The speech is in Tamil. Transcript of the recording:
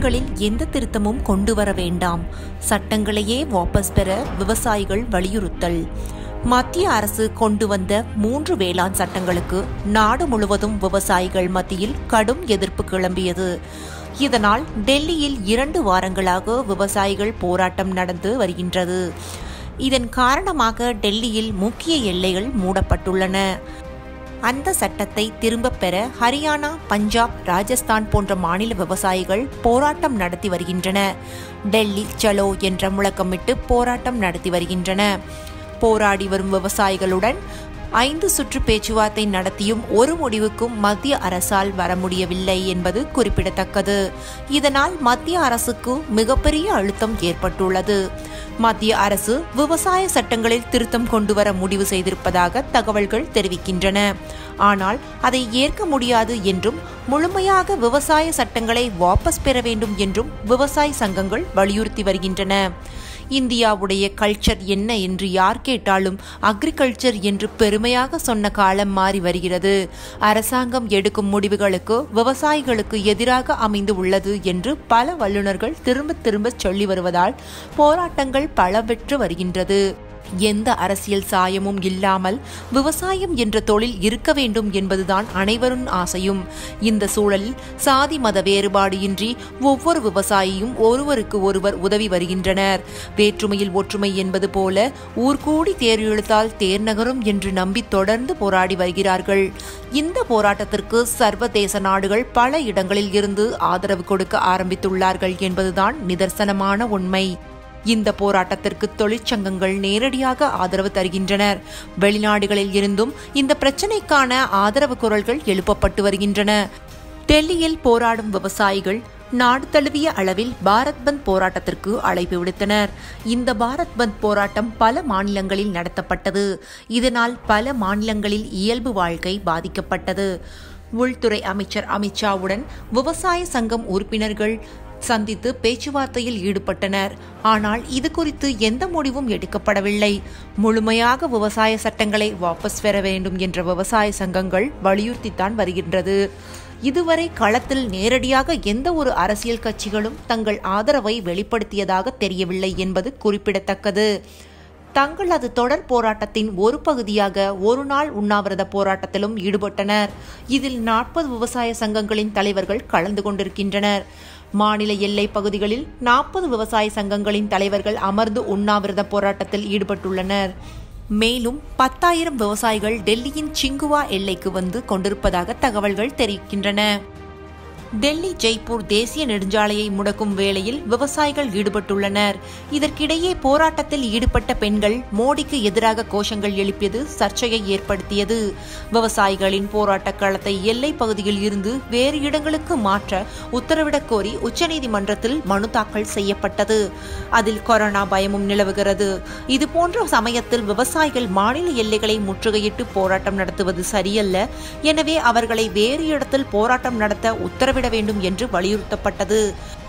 சட்டங்களில் எந்த திருத்தமும் கொண்டு வர வேண்டாம், சட்டங்களையே வாபஸ் பெற விவசாயிகள் வலியுறுத்தல். மத்திய அரசு கொண்டு வந்த 3 வேளாண் சட்டங்களுக்கு நாடு முழுவதும் விவசாயிகள் மத்தியில் கடும் எதிர்ப்பு கிளம்பியது. இதனால் டெல்லியில் 2 வாரங்களாக விவசாயிகள் போராட்டம் நடந்து வருகின்றது. இதன் காரணமாக டெல்லியில் முக்கிய எல்லைகள் மூடப்பட்டுள்ளன. அந்த சட்டத்தை திரும்பப் பெற ஹரியானா, பஞ்சாப், ராஜஸ்தான் போன்ற மாநில விவசாயிகள் போராட்டம் நடத்தி வருகின்றன. டெல்லி சலோ என்ற முழக்கமிட்டு போராட்டம் நடத்தி வருகின்றன. போராடி வரும் விவசாயிகளுடன் 5 சுற்று பேச்சுவார்த்தை நடத்தியும் ஒரு முடிவுக்கும் மத்திய அரசால் வர முடியவில்லை என்பது குறிப்பிடத்தக்கது. இதனால் மத்திய அரசுக்கு மிகப்பெரிய அழுத்தம் ஏற்பட்டுள்ளது. மத்திய அரசு விவசாய சட்டங்களில் திருத்தம் கொண்டுவர முடிவு செய்திருப்பதாக தகவல்கள் தெரிவிக்கின்றன. ஆனால் அதை ஏற்க முடியாது என்றும் முழுமையாக விவசாய சட்டங்களை வாபஸ் பெற வேண்டும் என்றும் விவசாய சங்கங்கள் வலியுறுத்தி வருகின்றன. இந்தியாவுடைய கல்ச்சர் என்ன என்று யார் கேட்டாலும் அக்ரிகல்ச்சர் என்று பெருமையாக சொன்ன காலம் மாறி வருகிறது. அரசாங்கம் எடுக்கும் முடிவுகளுக்கு விவசாயிகளுக்கு எதிராக அமைந்து உள்ளது என்று பல வல்லுநர்கள் திரும்ப திரும்ப சொல்லி வருவதால் போராட்டங்கள் பலவற்று வருகின்றது. எந்த அரசியல் சாயமும் இல்லாமல் விவசாயம் என்ற தொழில் இருக்க வேண்டும் என்பதுதான் அனைவரின் ஆசையும். இந்த சூழலில் சாதி மத வேறுபாடு இன்றி ஒவ்வொரு விவசாயியும் ஒருவருக்கு ஒருவர் உதவி வருகின்றனர். வேற்றுமையில் ஒற்றுமை என்பது போல ஊர்கூடி தேர் இழுத்தால் தேர் நகரும் என்று நம்பி தொடர்ந்து போராடி வருகிறார்கள். இந்த போராட்டத்திற்கு சர்வதேச நாடுகள் பல இடங்களில் இருந்து ஆதரவு கொடுக்க ஆரம்பித்துள்ளார்கள் என்பதுதான் நிதர்சனமான உண்மை. இந்த போராட்டத்திற்கு தொழிற்சங்கங்கள் நேரடியாக ஆதரவு தருகின்றனர். வெளிநாடுகளில் இருந்தும் இந்த பிரச்சினைக்கான ஆதரவு குரல்கள் எழுப்பப்பட்டு வருகின்றன. டெல்லியில் போராடும் விவசாயிகள் நாடு தழுவிய அளவில் பாரத் பந்த் போராட்டத்திற்கு அழைப்பு விடுத்தனர். இந்த பாரத் பந்த் போராட்டம் பல மாநிலங்களில் நடத்தப்பட்டது. இதனால் பல மாநிலங்களில் இயல்பு வாழ்க்கை பாதிக்கப்பட்டது. உள்துறை அமைச்சர் அமித்ஷாவுடன் விவசாய சங்கம் உறுப்பினர்கள் சந்தித்து பேச்சுவார்த்தையில் ஈடுபட்டனர். ஆனால் இது குறித்து எந்த முடிவும் எடுக்கப்படவில்லை. முழுமையாக விவசாய சட்டங்களை வாபஸ் பெற வேண்டும் என்ற விவசாய சங்கங்கள் வலியுறுத்தித்தான் வருகின்றது. இதுவரை களத்தில் நேரடியாக எந்த ஒரு அரசியல் கட்சிகளும் தங்கள் ஆதரவை வெளிப்படுத்தியதாக தெரியவில்லை என்பது குறிப்பிடத்தக்கது. தங்களது தொடர் போராட்டத்தின் ஒரு பகுதியாக ஒரு நாள் உண்ணாவிரத போராட்டத்திலும் ஈடுபட்டனர். இதில் 40 விவசாய சங்கங்களின் தலைவர்கள் கலந்து கொண்டிருக்கின்றனர். மாநில எல்லை பகுதிகளில் 40 விவசாய சங்கங்களின் தலைவர்கள் அமர்ந்து உண்ணாவிரத போராட்டத்தில் ஈடுபட்டுள்ளனர். மேலும் 10,000 விவசாயிகள் டெல்லியின் சிங்குவா எல்லைக்கு வந்து கொண்டிருப்பதாக தகவல்கள் தெரிவிக்கின்றன. டெல்லி ஜெய்ப்பூர் தேசிய நெடுஞ்சாலையை முடக்கும் வேளையில் விவசாயிகள் ஈடுபட்டுள்ளனர். இதற்கிடையே போராட்டத்தில் ஈடுபட்ட பெண்கள் மோடிக்கு எதிராக கோஷங்கள் எழுப்பியது சர்ச்சையை ஏற்படுத்தியது. விவசாயிகளின் போராட்ட களத்தை எல்லை பகுதியில் இருந்து வேறு இடங்களுக்கு மாற்ற உத்தரவிடக் கோரி உச்சநீதிமன்றத்தில் மனு தாக்கல் செய்யப்பட்டது. அதில் கொரோனா பயமும் நிலவுகிறது. இதுபோன்ற சமயத்தில் விவசாயிகள் மாநில எல்லைகளை முற்றுகையிட்டு போராட்டம் நடத்துவது சரியல்ல. எனவே அவர்களை வேறு இடத்தில் போராட்டம் நடத்த உத்தரவிட வேண்டும் என்று வலியுறுத்தப்பட்டது.